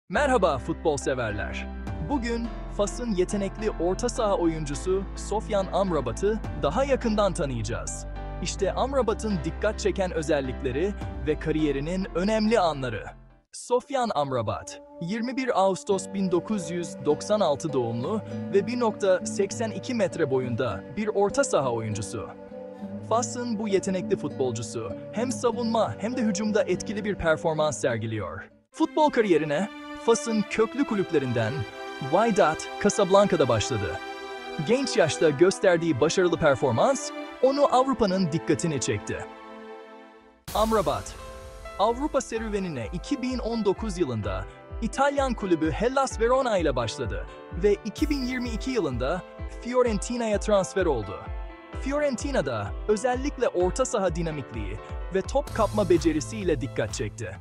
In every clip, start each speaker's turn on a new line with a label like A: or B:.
A: Merhaba futbol severler. Bugün Fas'ın yetenekli orta saha oyuncusu Sofyan Amrabat'ı daha yakından tanıyacağız. İşte Amrabat'ın dikkat çeken özellikleri ve kariyerinin önemli anları. Sofyan Amrabat, 21 Ağustos 1996 doğumlu ve 1.82 metre boyunda bir orta saha oyuncusu. Fas'ın bu yetenekli futbolcusu hem savunma hem de hücumda etkili bir performans sergiliyor. Futbol kariyerine Fas'ın köklü kulüplerinden Wydad Casablanca'da başladı. Genç yaşta gösterdiği başarılı performans onu Avrupa'nın dikkatini çekti. Amrabat, Avrupa serüvenine 2019 yılında İtalyan kulübü Hellas Verona ile başladı ve 2022 yılında Fiorentina'ya transfer oldu. Fiorentina'da özellikle orta saha dinamikliği ve top kapma becerisiyle dikkat çekti.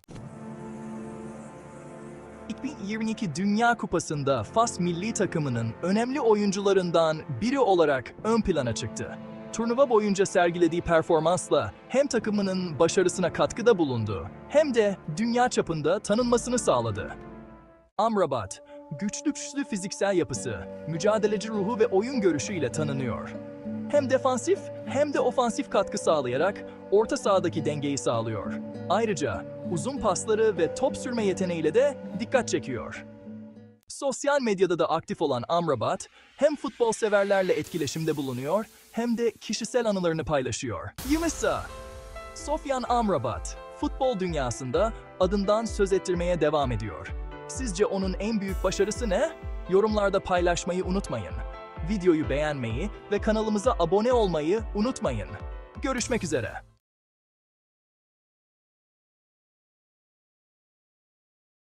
A: 2022 Dünya Kupası'nda Fas milli takımının önemli oyuncularından biri olarak ön plana çıktı. Turnuva boyunca sergilediği performansla hem takımının başarısına katkıda bulundu hem de dünya çapında tanınmasını sağladı. Amrabat, güçlü fiziksel yapısı, mücadeleci ruhu ve oyun görüşüyle tanınıyor. Hem defansif hem de ofansif katkı sağlayarak orta sahadaki dengeyi sağlıyor. Ayrıca uzun pasları ve top sürme yeteneğiyle de dikkat çekiyor. Sosyal medyada da aktif olan Amrabat, hem futbol severlerle etkileşimde bulunuyor hem de kişisel anılarını paylaşıyor. Yumisa, Sofyan Amrabat, futbol dünyasında adından söz ettirmeye devam ediyor. Sizce onun en büyük başarısı ne? Yorumlarda paylaşmayı unutmayın. Videoyu beğenmeyi ve kanalımıza abone olmayı unutmayın. Görüşmek üzere.